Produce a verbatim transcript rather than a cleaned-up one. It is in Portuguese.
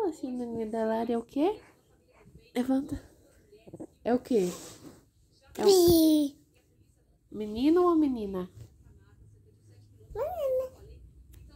Fala, síndrome da Lara é o quê? Levanta. É o quê? É um Pi. menino ou menina?